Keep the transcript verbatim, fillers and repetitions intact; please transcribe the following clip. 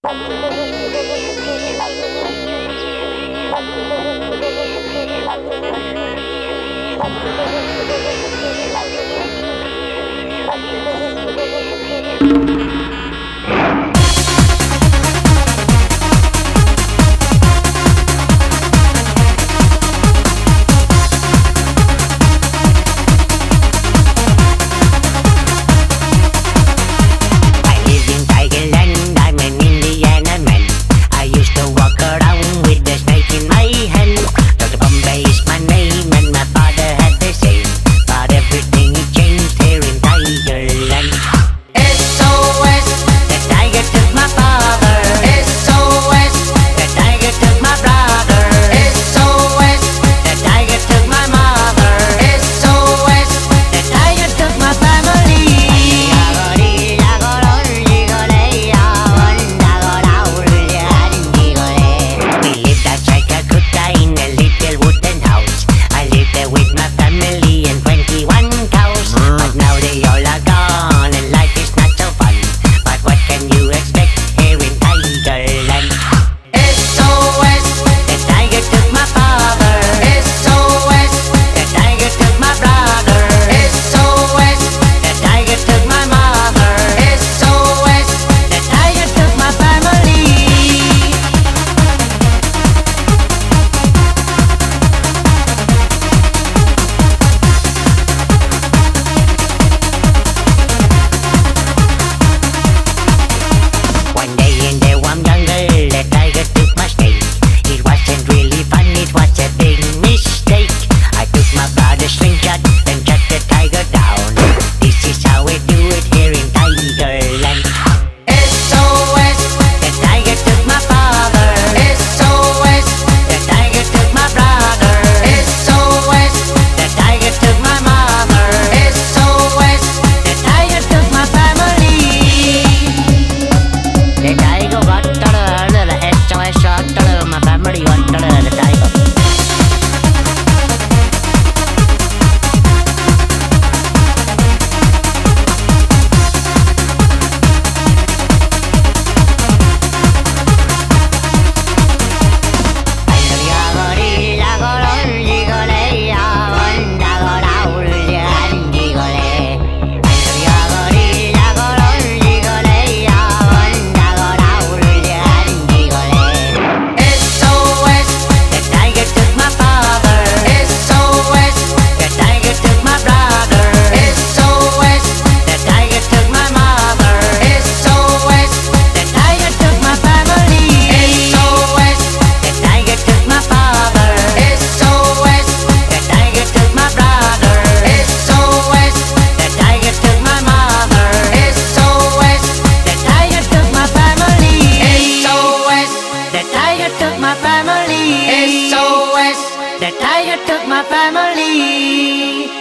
Bombay is my name and my father had the same, but everything changed here in Tigerland. S O S, the tiger took my father. S O S, the tiger took my brother. S O S, the tiger took my mother. S O S, the tiger took my family. We lived outside Calcutta in a little wooden house. I lived there with my family and twenty-one cows. But now they all are gone and life is not so fun. But what can you expect here in Tigerland? S O S, the tiger took my father. S O S, the tiger took my brother. S O S, the tiger took my mother. S O S, the tiger took my family. One day in the warm jungle, the tiger took my snake. It wasn't really fun, it was a big mistake. I took my brother's slingshot and shot the tiger down. This is how we do it here in Tigerland. S O S, the tiger took my father. S O S, the tiger took my brother. S O S, the tiger took my mother. S O S, the tiger took my family. The tiger got the S O S shot my family got the tiger. S O S, the tiger took my father. S O S, the tiger took my brother. S O S, the tiger took my mother. S O S, the tiger took my family. S O S, the tiger took my father. S O S, the tiger took my brother. S O S, the tiger took my mother. S O S, the tiger took my family. S O S, the tiger took my family. S O S, the tiger took my family.